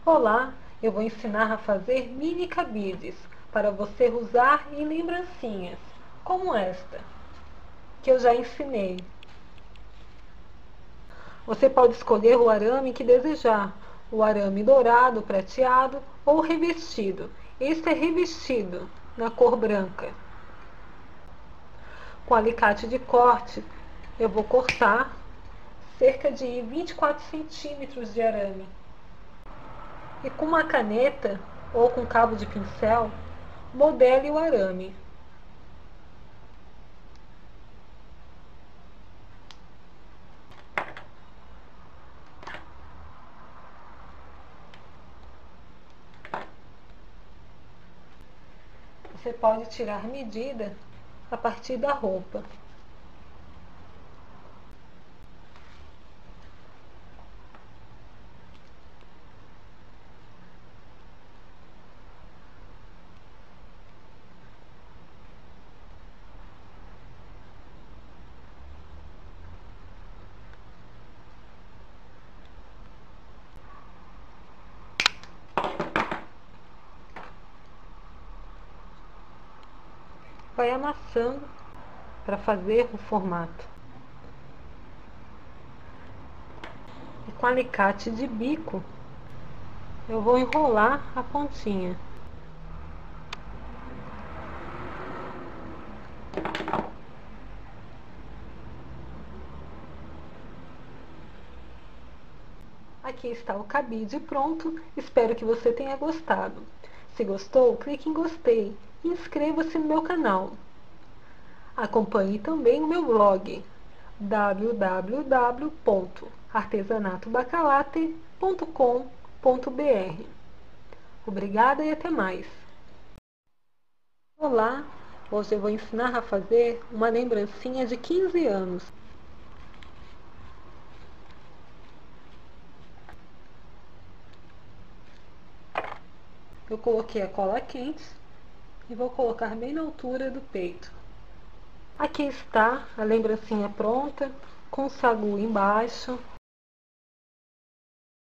Olá, eu vou ensinar a fazer mini cabides para você usar em lembrancinhas, como esta, que eu já ensinei. Você pode escolher o arame que desejar, o arame dourado, prateado ou revestido. Este é revestido, na cor branca. Com alicate de corte, eu vou cortar cerca de 24 centímetros de arame. E com uma caneta ou com cabo de pincel, modele o arame. Você pode tirar medida a partir da roupa. Vai amassando para fazer o formato. E com alicate de bico, eu vou enrolar a pontinha. Aqui está o cabide pronto, espero que você tenha gostado. Se gostou, clique em gostei e inscreva-se no meu canal. Acompanhe também o meu blog www.artesanatobacalate.com.br. Obrigada e até mais! Olá! Hoje eu vou ensinar a fazer uma lembrancinha de 15 anos. Eu coloquei a cola quente e vou colocar bem na altura do peito. Aqui está a lembrancinha pronta, com o sagu embaixo.